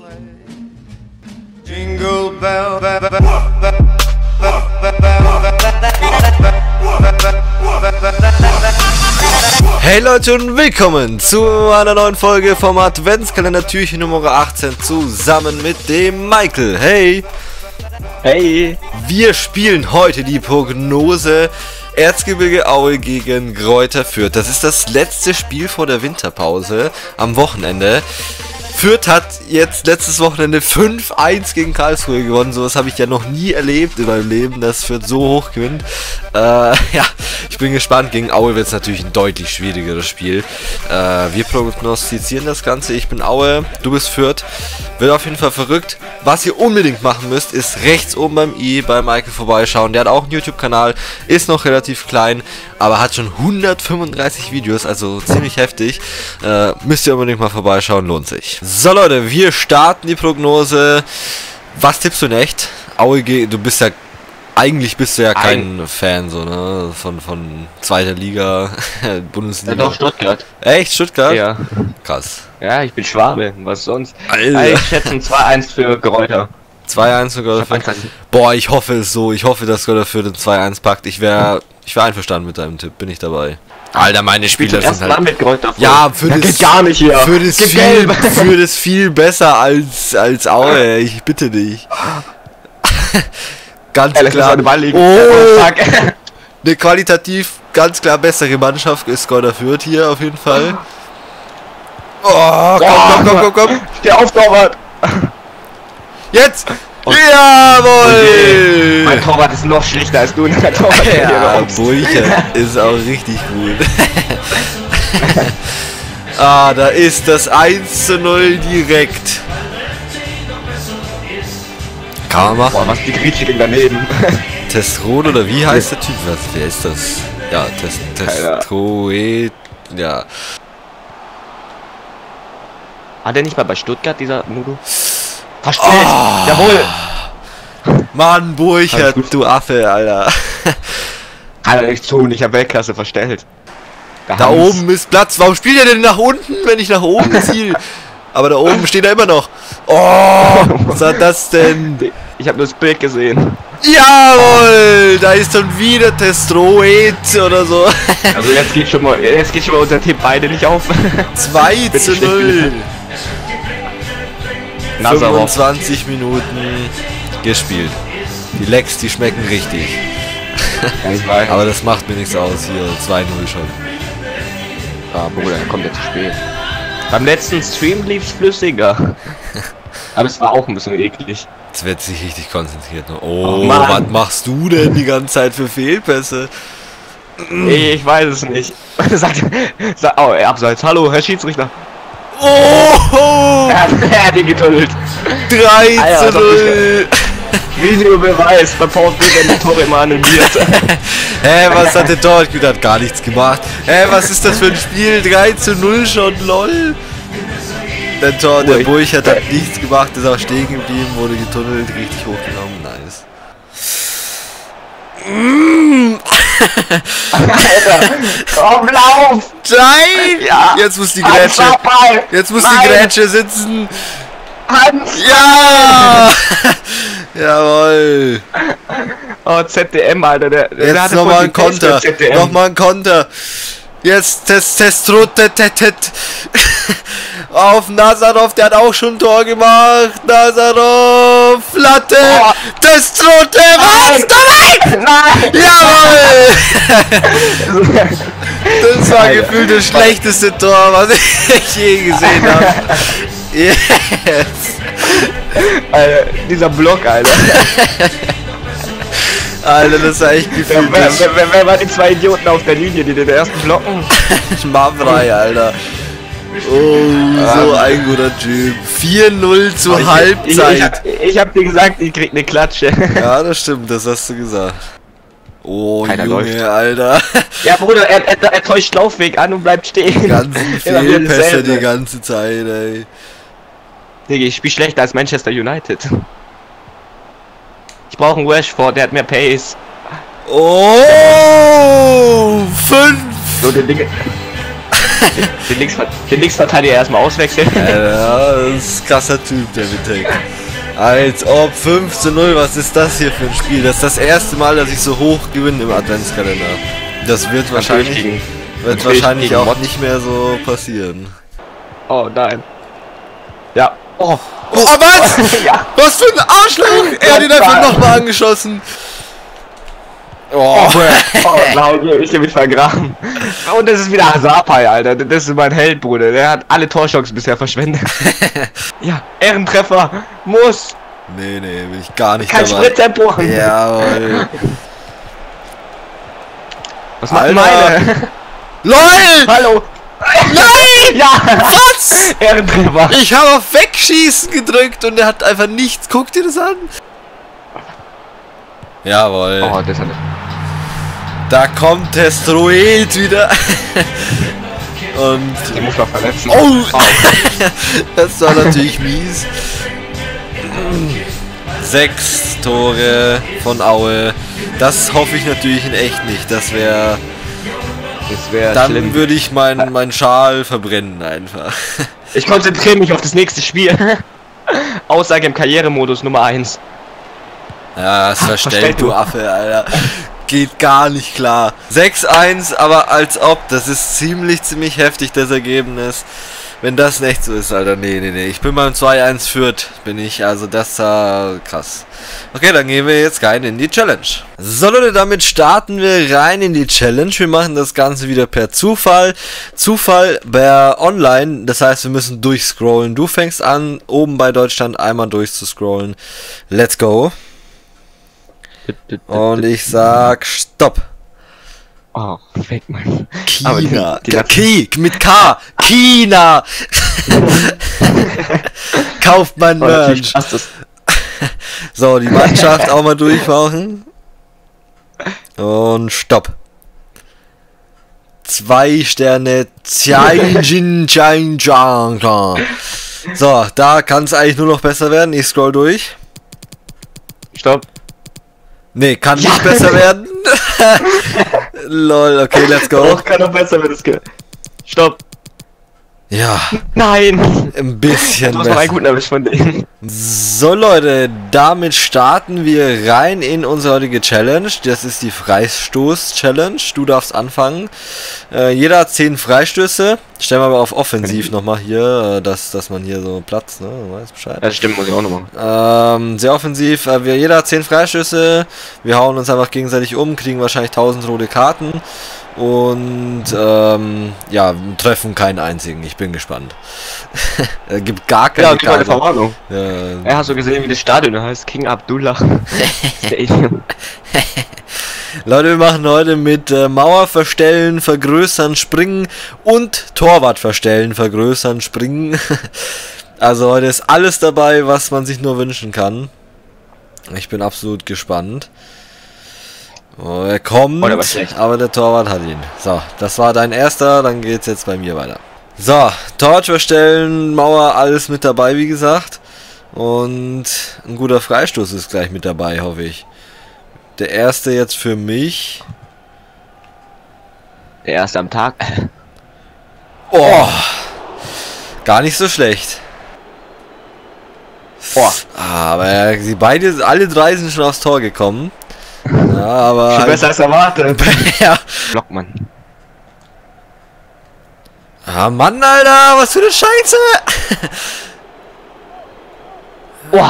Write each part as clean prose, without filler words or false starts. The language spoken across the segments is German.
Jingle bell, bell, bell, hey Leute und willkommen zu einer neuen Folge vom Adventskalender Türchen Nummer 18 zusammen mit dem Michael. Hey! Hey! Wir spielen heute die Prognose Erzgebirge Aue gegen Greuther Fürth. Das ist das letzte Spiel vor der Winterpause am Wochenende. Fürth hat jetzt letztes Wochenende 5-1 gegen Karlsruhe gewonnen. Sowas habe ich ja noch nie erlebt in meinem Leben, dass Fürth so hoch gewinnt. Ja, ich bin gespannt. Gegen Aue wird es natürlich ein deutlich schwierigeres Spiel. Wir prognostizieren das Ganze. Ich bin Aue, du bist Fürth. Wird auf jeden Fall verrückt. Was ihr unbedingt machen müsst, ist rechts oben beim i bei Michael vorbeischauen. Der hat auch einen YouTube-Kanal, ist noch relativ klein, aber hat schon 135 Videos, also ziemlich heftig. Müsst ihr unbedingt mal vorbeischauen, lohnt sich. So Leute, wir starten die Prognose. Was tippst du in echt? Aue, du bist ja, eigentlich bist du ja kein Fan so, ne? Von zweiter Liga, Bundesliga. Ja, doch, Stuttgart. Echt? Stuttgart? Ja. Krass. Ja, ich bin Schwabe, was sonst? Alter. Ich schätze ein 2-1 für Greuther. 2-1 für Greuther Fürth. Boah, ich hoffe es so. Ich hoffe, dass Greuther Fürth den 2-1 packt. Ich wär einverstanden mit deinem Tipp. Bin ich dabei. Alter, meine Spieler sind halt... mit Greuther Fürth. Ja, für das... geht gar nicht hier. Für das viel besser als Aue. Ich bitte dich. Ganz klar. Eine qualitativ ganz klar bessere Mannschaft ist Greuther Fürth hier auf jeden Fall. Oh, komm. Der Torwart. Jetzt! Jawohl! Mein Torwart ist noch schlechter als du. Der Torwart ja, Burcher ist auch richtig gut. Ah, da ist das 1:0 direkt. Kann man machen. Boah, was die Grieche ging daneben. Testrol oder wie heißt der Typ? Wer ist das? Ja, Testroet. Ja. War der nicht mal bei Stuttgart, dieser Nudo? Versteht! Oh. Jawohl! Mann, Burchert, du Affe, Alter. Kann er nicht tun, ich habe Weltklasse verstellt. Da oben ist Platz. Warum spielt er denn nach unten, wenn ich nach oben ziele? Aber da oben steht er immer noch. Oh, was hat das denn? Ich habe nur das Bild gesehen. Jawohl! Da ist schon wieder Testroet oder so. Also jetzt geht schon mal unser Tipp beide nicht auf. 2:0. 25 Minuten gespielt. Die Lecks, die schmecken richtig. Ja, ich weiß. Aber das macht mir nichts aus hier. 2:0 schon. Ah, Bruder, er kommt ja zu spät. Beim letzten Stream lief's flüssiger. Aber es war auch ein bisschen eklig. Jetzt wird sich richtig konzentriert. Oh, was machst du denn die ganze Zeit für Fehlpässe? Ich weiß es nicht. Sagt, oh, Abseits. Hallo, Herr Schiedsrichter. Oh! Er hat ihn getunnelt. 3:0. Videobeweis. Bei VfB werden die Tore immer annulliert. Hä, was hat der Torhüter? Hat gar nichts gemacht. Hä, was ist das für ein Spiel? 3:0 schon, lol. Der Burchert hat nichts gemacht, ist auch stehen geblieben, wurde getunnelt, richtig hochgenommen, nice. Alter, komm, lauf! Nein! Ja. Jetzt muss die Grätsche. Jetzt muss die Grätsche sitzen. Hans! Ja! Jawohl! Oh, ZDM, Alter, der jetzt nochmal ein Konter. Nochmal ein Konter. Jetzt Testrot auf Nazarov, der hat auch schon ein Tor gemacht. Nazarov, Latte, oh. Testrot, was? Nein! Jawohl! Das war gefühlt das schlechteste Tor, was ich je gesehen habe. Yes! Alter, dieser Block, Alter. Alter, das war echt gefühlt. Wer waren die zwei Idioten auf der Linie, die den ersten blocken? Mavrei, Alter. Oh, so ein guter Typ. 4:0 zur Halbzeit. Ich hab dir gesagt, ich krieg ne Klatsche. Ja, das stimmt, das hast du gesagt. Oh, Keiner Junge, läuft. Alter. Ja, Bruder, er täuscht Laufweg an und bleibt stehen. Ganzen Fehlpässe die ganze Zeit, ey. Digga, ich spiel schlechter als Manchester United. Ich brauche einen Rashford, der hat mehr Pace. Oh, 5! So, den Ding. Den Linksverteidiger erstmal auswechseln. Ja, das ist ein krasser Typ, der Wittek. Als ob 5:0, was ist das hier für ein Spiel? Das ist das erste Mal, dass ich so hoch gewinne im Adventskalender. Das wird wahrscheinlich auch nicht mehr so passieren. Oh nein. Ja. Oh, was? Ja. Was für ein Arschloch! Er hat ihn einfach nochmal angeschossen. Oh. Oh nein, ich hab mich vergraben. Und das ist wieder Hasapai, Alter. Das ist mein Held, Bruder. Der hat alle Torchancen bisher verschwendet. Ja, Ehrentreffer. Muss. Nee, will ich gar nicht Kein dabei. Sprinttempo. Jawohl. Was macht Alter. meine? LOL! Hallo. Nein! Ja. Was? Ehrentreffer. Ich habe auf Wegschießen gedrückt und er hat einfach nichts. Guck dir das an. Jawohl. Oh, das hat Da kommt Testroed wieder. Und... Den muss man verletzen. Oh! Das war natürlich mies. 6 Tore von Aue. Das hoffe ich natürlich in echt nicht. Das wäre... Dann schlimm. würde ich meinen Schal verbrennen einfach. Ich konzentriere mich auf das nächste Spiel. Aussage im Karrieremodus Nummer 1. Ja, das verstellt du Affe, Alter. Geht gar nicht klar. 6:1, aber als ob. Das ist ziemlich heftig, das Ergebnis. Wenn das nicht so ist, Alter. Nee. Ich bin beim 2:1 Fürth. Bin ich. Also das war krass. Okay, dann gehen wir jetzt rein in die Challenge. So Leute, damit starten wir rein in die Challenge. Wir machen das Ganze wieder per Zufall. Zufall per Online. Das heißt, wir müssen durchscrollen. Du fängst an, oben bei Deutschland einmal durchzuscrollen. Let's go. Und ich sag Stopp. Oh, weg, Mann. China. Mit K. China. Kauft mein Merch. So, die Mannschaft auch mal durchmachen. Und Stopp. 2 Sterne. So, da kann es eigentlich nur noch besser werden. Ich scroll durch. Stopp. Nee, kann nicht besser werden. Lol, okay, let's go. Oh, kann noch besser werden. Stopp. Ja. Nein. Ein bisschen besser. Du hast noch einen guten erwischt von denen. So Leute, damit starten wir rein in unsere heutige Challenge. Das ist die Freistoß-Challenge. Du darfst anfangen. Jeder hat 10 Freistöße. Stellen wir aber auf offensiv nochmal hier, dass man hier so Platz, ne? Du weißt Bescheid. Ja, stimmt, muss ich auch noch machen. Sehr offensiv. Jeder hat 10 Freistöße. Wir hauen uns einfach gegenseitig um, kriegen wahrscheinlich 1000 rote Karten. Und ja, treffen keinen einzigen. Ich bin gespannt. Gibt gar keine Karte. Verwarnung. Ja. Hast du gesehen, wie das Stadion heißt? King Abdullah Stadium. Leute, wir machen heute mit Mauer verstellen, vergrößern, springen und Torwart verstellen, vergrößern, springen. Also heute ist alles dabei, was man sich nur wünschen kann. Ich bin absolut gespannt. Oh, er kommt, aber der Torwart hat ihn. So, das war dein erster, dann geht's jetzt bei mir weiter. So, Torwart verstellen, Mauer, alles mit dabei, wie gesagt. Und ein guter Freistoß ist gleich mit dabei, hoffe ich. Der erste jetzt für mich. Der erste am Tag. Oh, gar nicht so schlecht. Oh. Aber die alle 3 sind schon aufs Tor gekommen. Ja, aber schon besser als erwartet. Ja. Blockmann. Ah, Mann, Alter, was für eine Scheiße! Boah.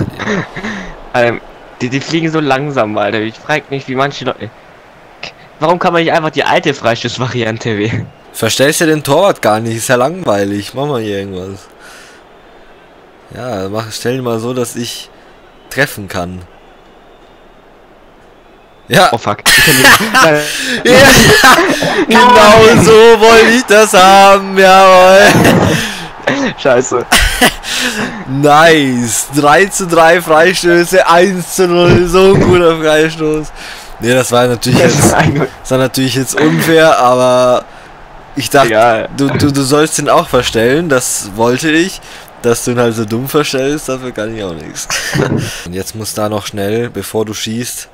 Die fliegen so langsam, Alter. Ich frag mich, wie manche Leute... Warum kann man nicht einfach die alte Freistoß-Variante wählen? Verstellst du den Torwart gar nicht? Ist ja langweilig. Mach mal hier irgendwas. Ja, stell dir mal so, dass ich treffen kann. Ja. Oh fuck. Ja, genau so wollte ich das haben, jawohl. Scheiße. Nice. 3:3 Freistöße, 1:0. So ein guter Freistoß. Ne, das war natürlich jetzt unfair, aber ich dachte, ja. du sollst ihn auch verstellen. Das wollte ich. Dass du ihn halt so dumm verstellst, dafür kann ich auch nichts. Und jetzt muss da noch schnell, bevor du schießt.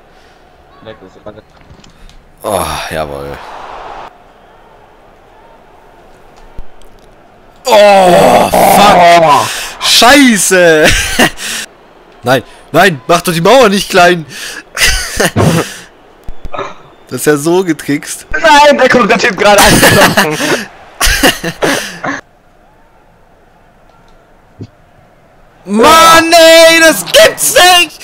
Oh, jawohl. Oh, fuck. Scheiße. Nein, nein, mach doch die Mauer nicht klein. Das ist ja so getrickst. Nein, da kommt der Typ gerade angelaufen. Mann, ey, das gibt's nicht!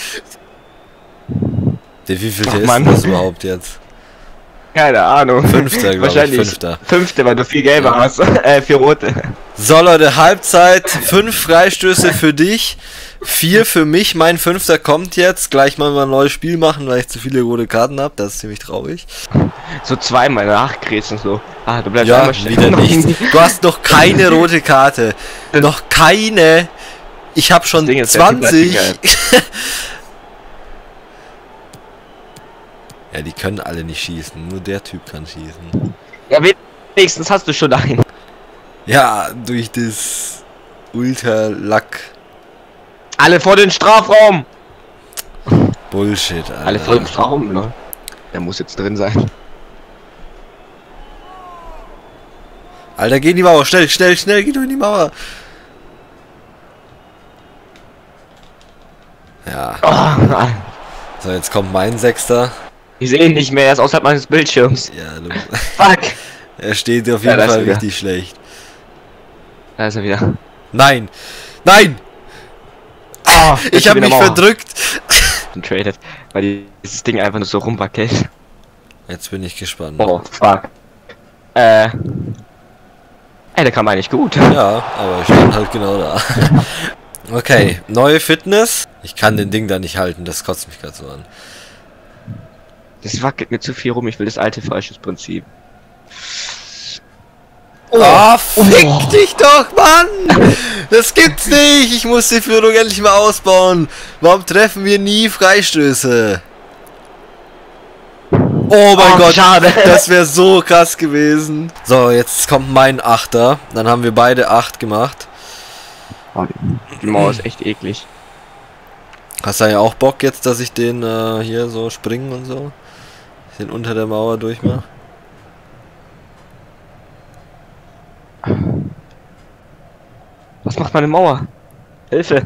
Der wievielte ist denn das überhaupt jetzt? Keine Ahnung. Fünfter, glaube ich. Wahrscheinlich Fünfter. Fünfter, weil du 4 gelbe Ja. hast. 4 rote. So, Leute, Halbzeit. 5 Freistöße für dich. 4 für mich. Mein 5. kommt jetzt. Gleich mal ein neues Spiel machen, weil ich zu viele rote Karten habe. Das ist ziemlich traurig. So zweimal nachgrätschen so. Ah, du bleibst Ja, einmal stehen. wieder nichts. Du hast noch keine rote Karte. Noch keine. Ich habe schon Ding ist, der Typ 20. hat Ja, die können alle nicht schießen. Nur der Typ kann schießen. Ja, wenigstens hast du schon einen. Ja, durch das Ultra-Lack. Alle vor den Strafraum! Bullshit, Alter. Alle vor dem Strafraum, ne? Der muss jetzt drin sein. Alter, geh in die Mauer. Schnell, schnell, schnell. Geh doch in die Mauer. Ja. Oh, So, jetzt kommt mein 6. ich sehe ihn nicht mehr, er ist außerhalb meines Bildschirms. Ja, du. Fuck! Er steht auf Ja, jeden da ist Fall er wieder. richtig schlecht. Da ist er wieder. Nein! Nein! Oh, Ich habe mich verdrückt! Traded, weil dieses Ding einfach nur so rumwackelt. Jetzt bin ich gespannt. Oh, fuck. Ey, der kam eigentlich gut. Ja, aber ich stand halt genau da. Okay, neue Fitness. Ich kann den Ding da nicht halten, das kotzt mich gerade so an. Das wackelt mir zu viel rum, ich will das alte Freischussprinzip. Oh, fick dich doch, Mann! Das gibt's nicht! Ich muss die Führung endlich mal ausbauen. Warum treffen wir nie Freistöße? Oh mein Gott, schade. das wäre so krass gewesen. So, jetzt kommt mein 8. Dann haben wir beide 8 gemacht. Oh, die Mauer ist echt eklig. Hast du ja auch Bock jetzt, dass ich den hier so springen und so? Den unter der Mauer durchmache? Was macht meine Mauer? Hilfe!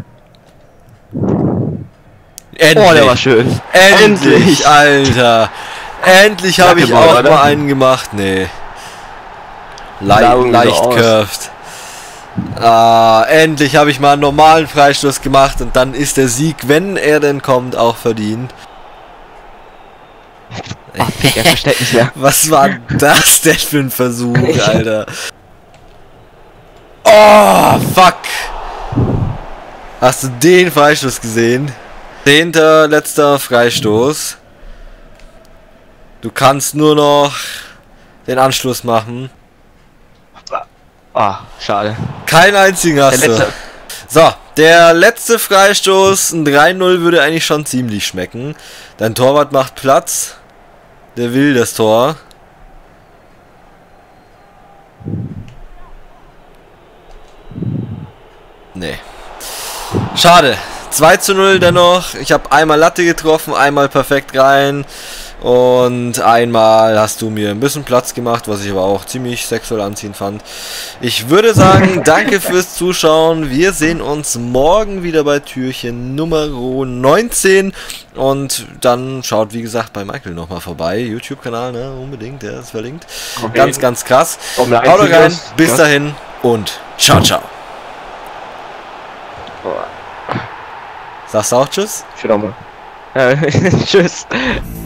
Endlich! Oh, der war schön. Endlich, Alter! Endlich habe ich Mauer, auch oder? mal einen gemacht, nee. Sah irgendwie so Leicht aus. curved. Ah, endlich habe ich mal einen normalen Freistoß gemacht und dann ist der Sieg, wenn er denn kommt, auch verdient. Er versteht nicht mehr. Was war das denn für ein Versuch, Alter? Oh, fuck! Hast du den Freistoß gesehen? 10. letzter Freistoß. Du kannst nur noch den Anschluss machen. Ah, schade. Keinen einzigen hast Der du. letzte. So, der letzte Freistoß, ein 3-0 würde eigentlich schon ziemlich schmecken. Dein Torwart macht Platz. Der will das Tor. Nee. Schade. 2:0 dennoch. Ich habe einmal Latte getroffen, einmal perfekt rein. Und einmal hast du mir ein bisschen Platz gemacht, was ich aber auch ziemlich sexuell anziehend fand. Ich würde sagen, danke fürs Zuschauen. Wir sehen uns morgen wieder bei Türchen Nummer 19. Und dann schaut, wie gesagt, bei Michael nochmal vorbei. YouTube-Kanal, ne? Unbedingt, der ist verlinkt. Okay. Ganz, ganz krass. Haut Haut rein, bis dahin und ciao, ciao. Sagst du auch Tschüss? Schau mal. Tschüss.